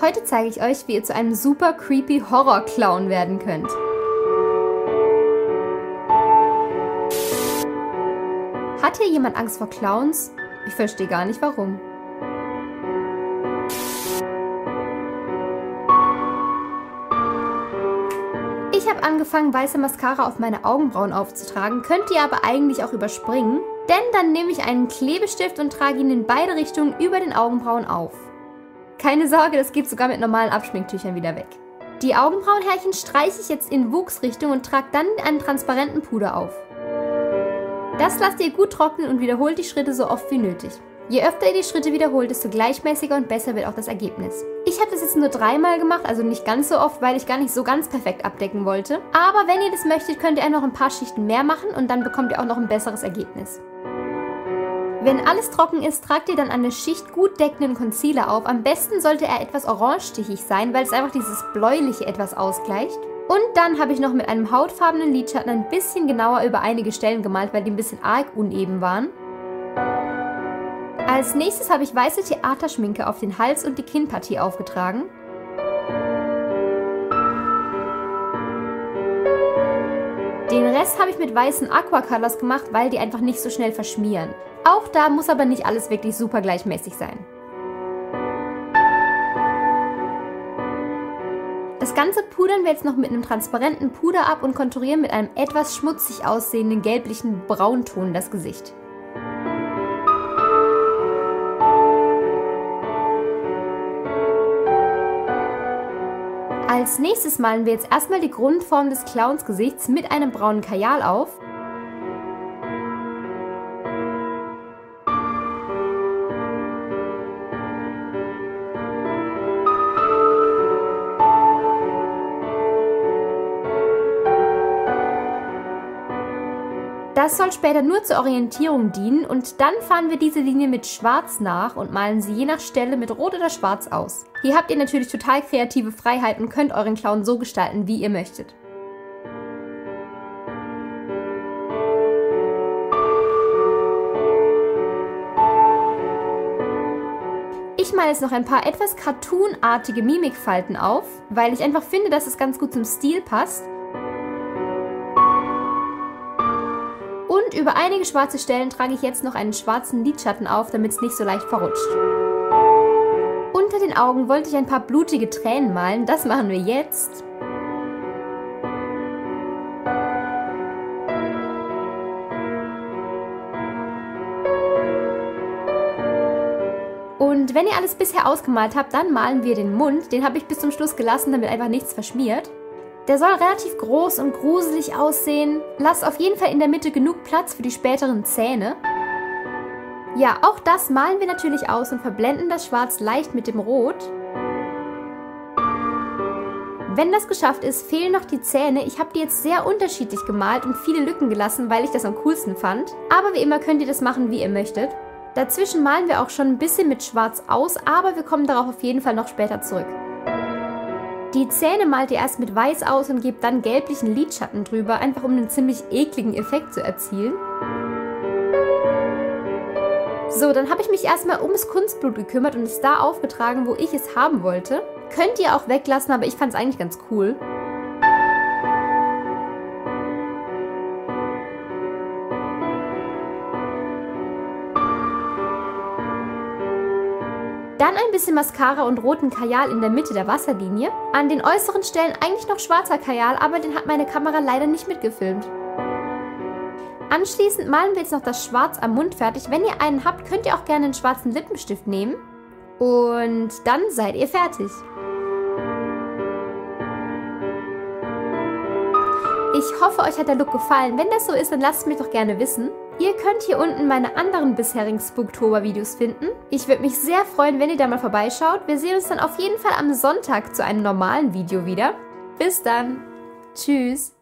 Heute zeige ich euch, wie ihr zu einem super creepy Horror-Clown werden könnt. Hat hier jemand Angst vor Clowns? Ich verstehe gar nicht warum. Ich habe angefangen, weiße Mascara auf meine Augenbrauen aufzutragen, könnt ihr aber eigentlich auch überspringen, denn dann nehme ich einen Klebestift und trage ihn in beide Richtungen über den Augenbrauen auf. Keine Sorge, das geht sogar mit normalen Abschminktüchern wieder weg. Die Augenbrauenhärchen streiche ich jetzt in Wuchsrichtung und trage dann einen transparenten Puder auf. Das lasst ihr gut trocknen und wiederholt die Schritte so oft wie nötig. Je öfter ihr die Schritte wiederholt, desto gleichmäßiger und besser wird auch das Ergebnis. Ich habe das jetzt nur 3-mal gemacht, also nicht ganz so oft, weil ich gar nicht so ganz perfekt abdecken wollte. Aber wenn ihr das möchtet, könnt ihr noch ein paar Schichten mehr machen und dann bekommt ihr auch noch ein besseres Ergebnis. Wenn alles trocken ist, tragt ihr dann eine Schicht gut deckenden Concealer auf. Am besten sollte er etwas orangestichig sein, weil es einfach dieses bläuliche etwas ausgleicht. Und dann habe ich noch mit einem hautfarbenen Lidschatten ein bisschen genauer über einige Stellen gemalt, weil die ein bisschen arg uneben waren. Als nächstes habe ich weiße Theaterschminke auf den Hals und die Kinnpartie aufgetragen. Den Rest habe ich mit weißen Aquacolors gemacht, weil die einfach nicht so schnell verschmieren. Auch da muss aber nicht alles wirklich super gleichmäßig sein. Das Ganze pudern wir jetzt noch mit einem transparenten Puder ab und konturieren mit einem etwas schmutzig aussehenden gelblichen Braunton das Gesicht. Als nächstes malen wir jetzt erstmal die Grundform des Clownsgesichts mit einem braunen Kajal auf. Das soll später nur zur Orientierung dienen und dann fahren wir diese Linie mit Schwarz nach und malen sie je nach Stelle mit Rot oder Schwarz aus. Hier habt ihr natürlich total kreative Freiheit und könnt euren Clown so gestalten, wie ihr möchtet. Ich male jetzt noch ein paar etwas cartoonartige Mimikfalten auf, weil ich einfach finde, dass es ganz gut zum Stil passt. Und über einige schwarze Stellen trage ich jetzt noch einen schwarzen Lidschatten auf, damit es nicht so leicht verrutscht. Unter den Augen wollte ich ein paar blutige Tränen malen, das machen wir jetzt. Und wenn ihr alles bisher ausgemalt habt, dann malen wir den Mund. Den habe ich bis zum Schluss gelassen, damit einfach nichts verschmiert. Der soll relativ groß und gruselig aussehen. Lasst auf jeden Fall in der Mitte genug Platz für die späteren Zähne. Ja, auch das malen wir natürlich aus und verblenden das Schwarz leicht mit dem Rot. Wenn das geschafft ist, fehlen noch die Zähne. Ich habe die jetzt sehr unterschiedlich gemalt und viele Lücken gelassen, weil ich das am coolsten fand. Aber wie immer könnt ihr das machen, wie ihr möchtet. Dazwischen malen wir auch schon ein bisschen mit Schwarz aus, aber wir kommen darauf auf jeden Fall noch später zurück. Die Zähne malt ihr erst mit Weiß aus und gebt dann gelblichen Lidschatten drüber, einfach um einen ziemlich ekligen Effekt zu erzielen. So, dann habe ich mich erstmal ums Kunstblut gekümmert und es da aufgetragen, wo ich es haben wollte. Könnt ihr auch weglassen, aber ich fand es eigentlich ganz cool. Dann ein bisschen Mascara und roten Kajal in der Mitte der Wasserlinie. An den äußeren Stellen eigentlich noch schwarzer Kajal, aber den hat meine Kamera leider nicht mitgefilmt. Anschließend malen wir jetzt noch das Schwarz am Mund fertig. Wenn ihr einen habt, könnt ihr auch gerne einen schwarzen Lippenstift nehmen. Und dann seid ihr fertig. Ich hoffe, euch hat der Look gefallen. Wenn das so ist, dann lasst es mich doch gerne wissen. Ihr könnt hier unten meine anderen bisherigen Spooktober-Videos finden. Ich würde mich sehr freuen, wenn ihr da mal vorbeischaut. Wir sehen uns dann auf jeden Fall am Sonntag zu einem normalen Video wieder. Bis dann. Tschüss.